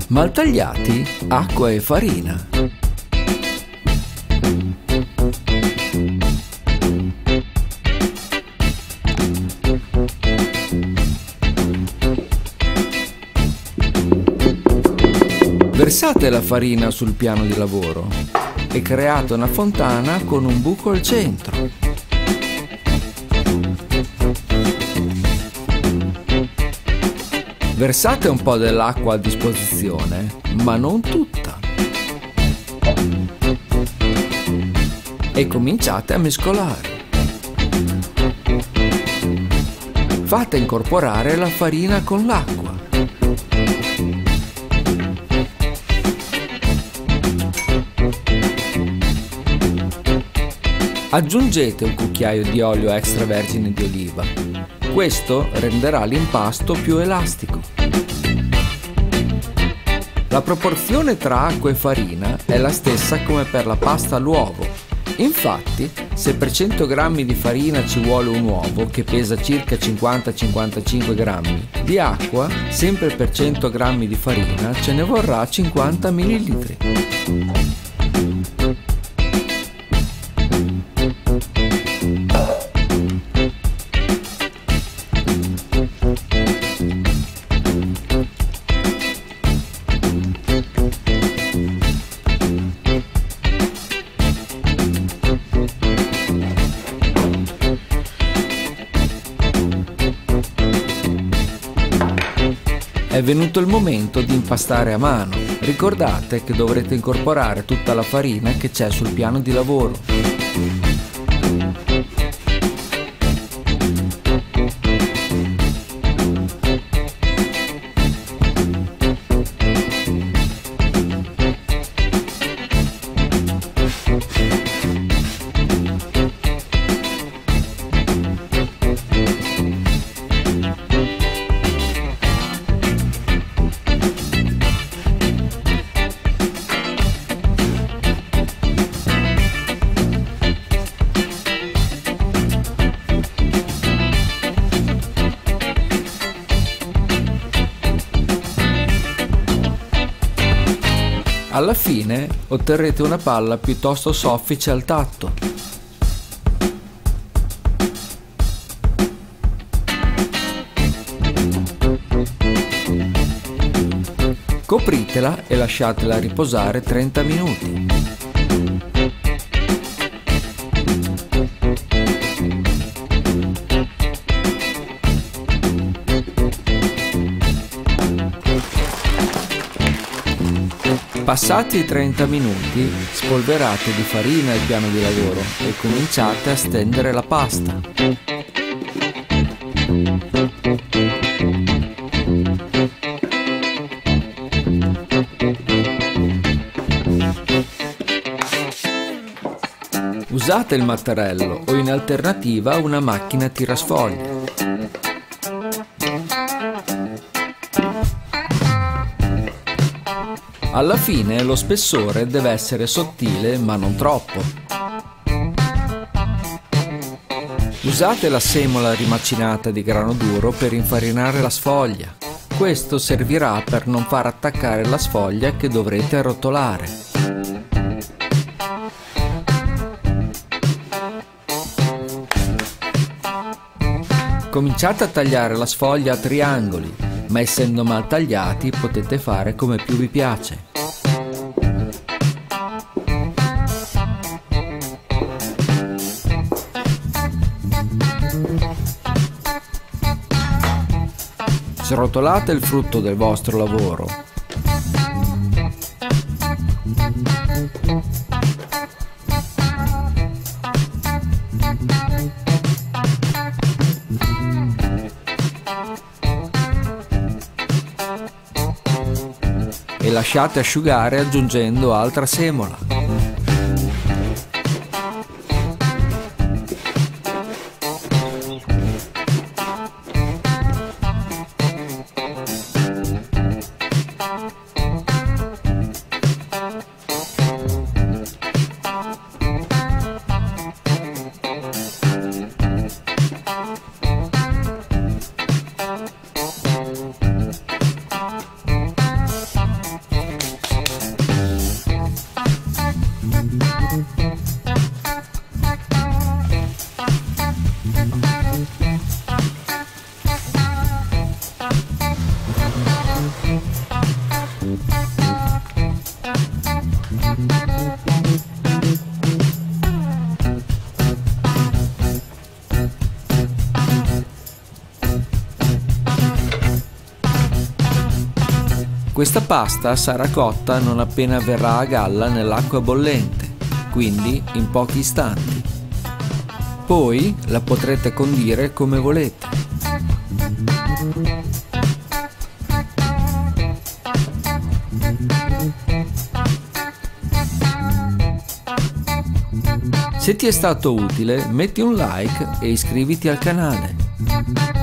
Maltagliati, acqua e farina. Versate la farina sul piano di lavoro e create una fontana con un buco al centro. Versate un po' dell'acqua a disposizione, ma non tutta. E cominciate a mescolare. Fate incorporare la farina con l'acqua. Aggiungete un cucchiaio di olio extravergine di oliva. Questo renderà l'impasto più elastico. La proporzione tra acqua e farina è la stessa come per la pasta all'uovo. Infatti, se per 100 g di farina ci vuole un uovo che pesa circa 50-55 g, di acqua, sempre per 100 g di farina, ce ne vorrà 50 ml. È venuto il momento di impastare a mano. Ricordate che dovrete incorporare tutta la farina che c'è sul piano di lavoro. Alla fine otterrete una palla piuttosto soffice al tatto. Copritela e lasciatela riposare 30 minuti. Passati i 30 minuti, spolverate di farina il piano di lavoro e cominciate a stendere la pasta. Usate il mattarello o in alternativa una macchina tirasfoglie. Alla fine lo spessore deve essere sottile ma non troppo. Usate la semola rimacinata di grano duro per infarinare la sfoglia. Questo servirà per non far attaccare la sfoglia che dovrete arrotolare. Cominciate a tagliare la sfoglia a triangoli, ma essendo mal tagliati potete fare come più vi piace. Srotolate il frutto del vostro lavoro. E lasciate asciugare aggiungendo altra semola. Questa pasta sarà cotta non appena verrà a galla nell'acqua bollente, quindi in pochi istanti. Poi la potrete condire come volete. Se ti è stato utile, metti un like e iscriviti al canale.